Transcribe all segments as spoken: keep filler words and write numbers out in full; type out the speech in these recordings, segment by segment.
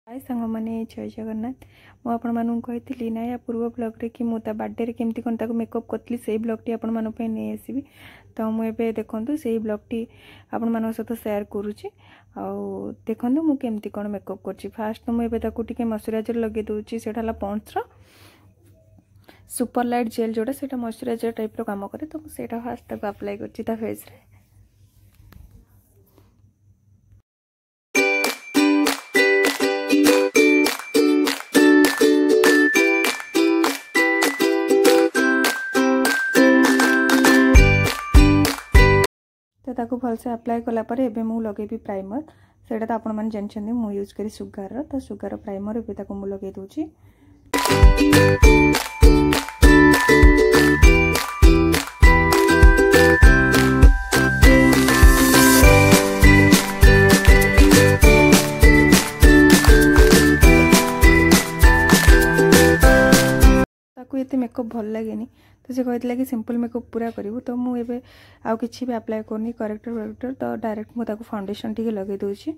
हाय सांग मैंने जय जगन्नाथ मु आपण मानू कही ना या पूर्व ब्लॉग रे कि मुझे बर्थडे रे केमती कोन ताको मेकअप करतली से ब्लॉग टी आपण मानो पे नै आसीबी तो मुझे देखंतु से ब्लॉग टी आपण मानो सहित शेयर करूची आ देखंतु मु केमती कोन मेकअप करची। फास्ट तो मुझे ताको टिके मॉइस्चराइजर लगे दूची सेटा ला पॉन्ड्स रो सुपर लाइट जेल जोटा सेटा मॉइस्चराइजर टाइप रो काम करे तो सेटा फास्ट ताको अप्लाई करची ता फेस रे। तो ताको भल से अप्लाई कला पर एबे मु लगेबी प्राइमर सेटा तो आपण माने जानछन मु यूज करी सुगार रो तो सुगार प्राइमर एबे ताको मु लगे दोची। ताको एते मेकअप भल लागेनी तो से कहते कि सिंपल मेकअप पूरा करूँ तो मुझे आउ कि भी अप्लाई करनी करेक्टर वरेक्टर तो डायरेक्ट मुझे फाउंडेशन टी लगे दूची।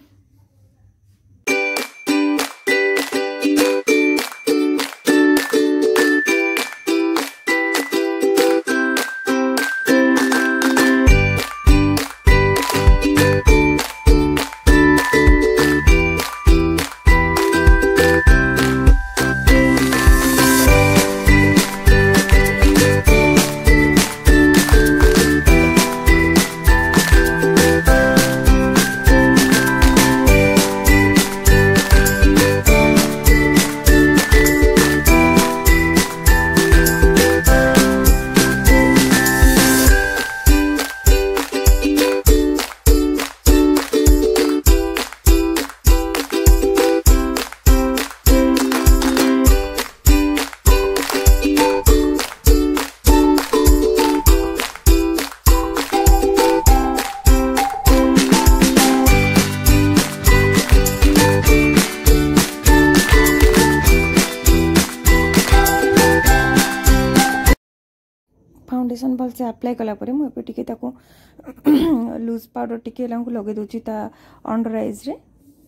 फाउंडेशन भल से अप्लाई कला परे मुझे टिके ताको लूज पाउडर टिके लगे दूची ता अंडर आईज रे।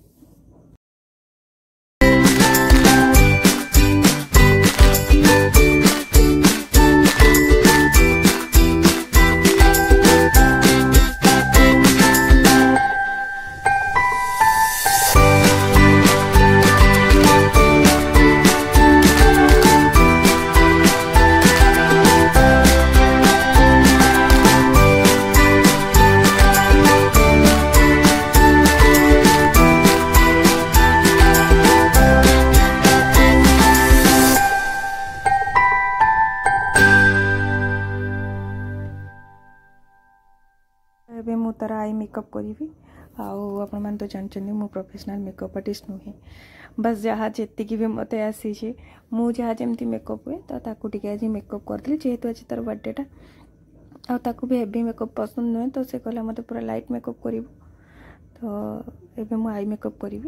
एबे मु तार आई मेकअप करी आपण मैंने तो जानते मु प्रोफेशनल मेकअप आर्टिस्ट नुहे बस जहाँ जी भी मत आसी मु जहाँ जमी मेकअप हुए तो ताकू टिके आज मेकअप करती जेहेतु आज तार बर्थडेटा आकू भी हेवी मेकअप पसंद नुहे तो से कहला मत पूरा लाइट मेकअप करू तो एबे मु आई मेकअप करी।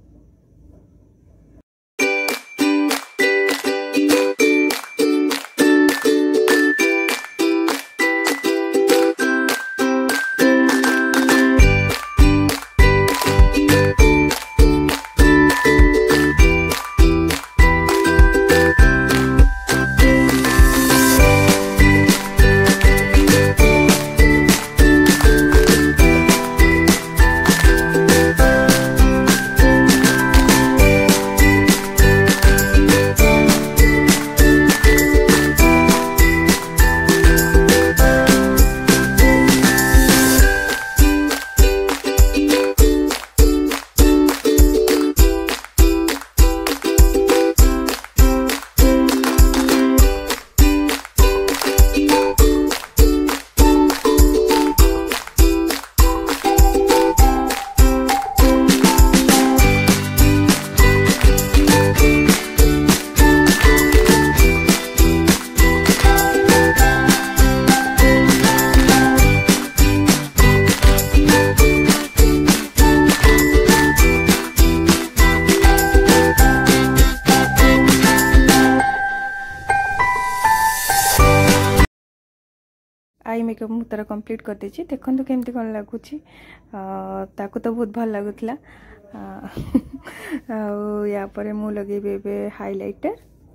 आई मेकअप मु तार कंप्लीट कर देछि देखंतु केमती कोन लागुछि ताको तो बहुत भल लागुतला या पर मु लगेबी एबे हाइलाइटर।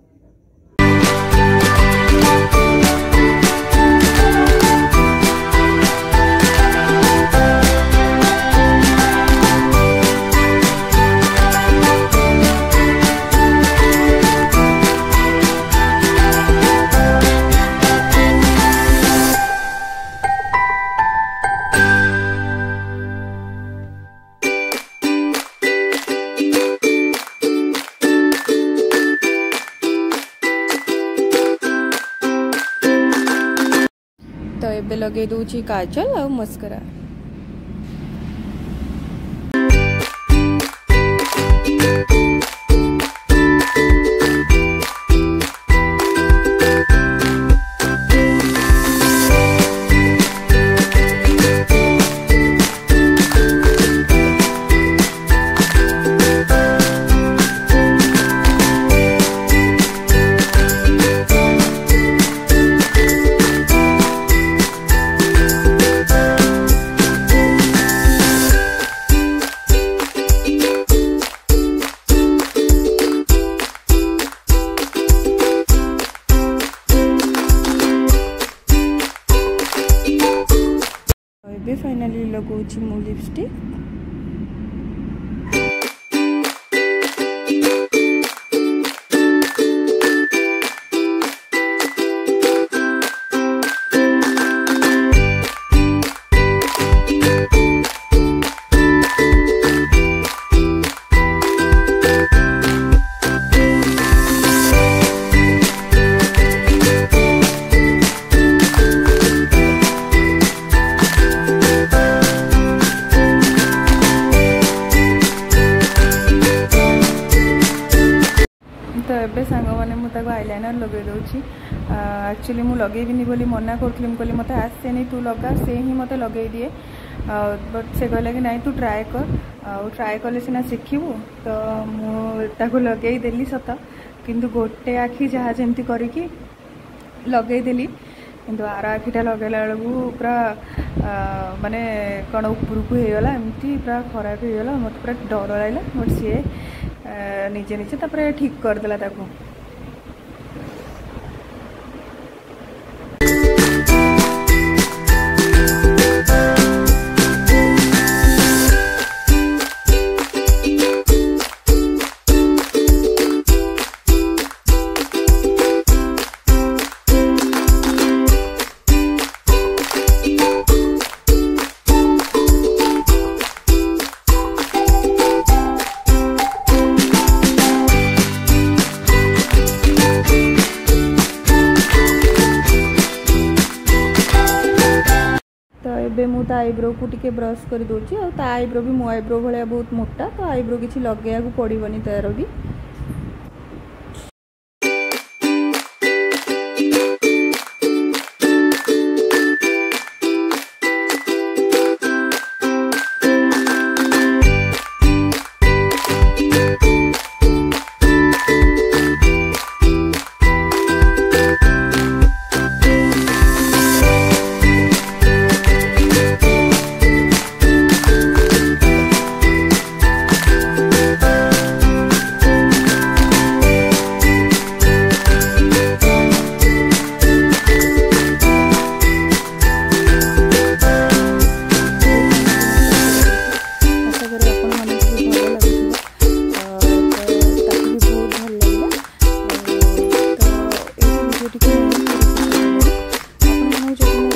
तो एबे लगे दूची काजल और मस्करा। फाइनली लगौछि मु लिपस्टिक। तो एबे सांग मैंने मुझे आईलाइनर लगे दूसरी। एक्चुअली मु लगेबिनी बोली मना करी कहली मत आसे नहीं तू लगा से ही मत लगे दिए बट से कहला कि नहीं तू ट्राए कर ट्राए कले सीना शिखू। तो मुझे लगे देली सत किंतु गोटे आखि जहाँ जमती करके लगेदेली किंतु आर आखिटा लगेला बेलू पूरा माने कौन उपरकू होगला एमती पूरा खराब होगला मत पूरा डर लगे बट सी निजे निजे तापर ठीक करदेला ताको। एबे मु ता आईब्रो को टिके ब्रश कर दूची और ता आईब्रो भी मो आईब्रो भाया बहुत मोटा तो आईब्रो किसी लगे पड़ोनी तार भी। वीडियो